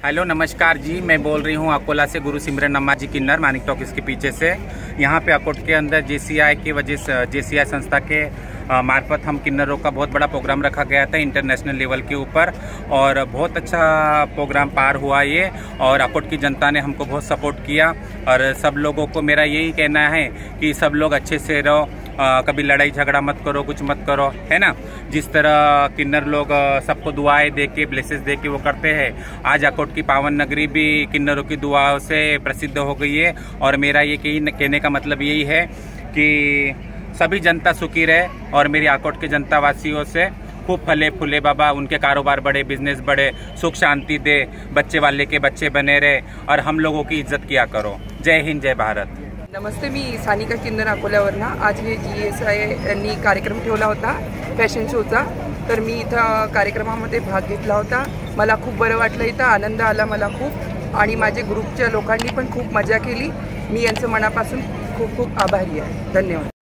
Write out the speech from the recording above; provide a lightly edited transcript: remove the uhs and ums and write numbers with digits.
Hello नमस्कार जी, मैं बोल रही हूँ अकोला से गुरु सिमरन अम्मा जी किन्नर मानिक टॉकीज के पीछे से। यहाँ पे अकोट के अंदर जेसीआई की वजह से जेसीआई संस्था के मार्फत हम किन्नरों का बहुत बड़ा प्रोग्राम रखा गया था इंटरनेशनल लेवल के ऊपर, और बहुत अच्छा प्रोग्राम पार हुआ ये। और अकोट की जनता ने हमको बहुत सपोर्ट किया, और सब लोगों को मेरा यही कहना है कि सब लोग अच्छे से रहो, कभी लड़ाई झगड़ा मत करो, कुछ मत करो, है ना। जिस तरह किन्नर लोग सबको दुआएं दे के, ब्लेसेस दे के वो करते हैं, आज अकोट की पावन नगरी भी किन्नरों की दुआओं से प्रसिद्ध हो गई है। और मेरा ये कहने का मतलब यही है कि सभी जनता सुखी रहे, और मेरी अकोट के जनता वासियों से खूब फले फूले बाबा, उनके कारोबार बढ़े, बिजनेस बढ़े, सुख शांति दे, बच्चे वाले के बच्चे बने रहे, और हम लोगों की इज्जत किया करो। जय हिंद, जय भारत। नमस्ते, मी सानिका किन्नर अकोल्यावरनं। आज हे GSI यांनी कार्यक्रम ठेवला होता फॅशन शोचा, तर मी इथं कार्यक्रमामध्ये भाग घेतला होता। मला खूप बरं वाटलं, इथं आनंद आला मला खूप, आणि माझे ग्रुपच्या लोकांनी पण खूप मजा केली। मी यांचं मनापासून खूप खूप आभारी आहे। धन्यवाद।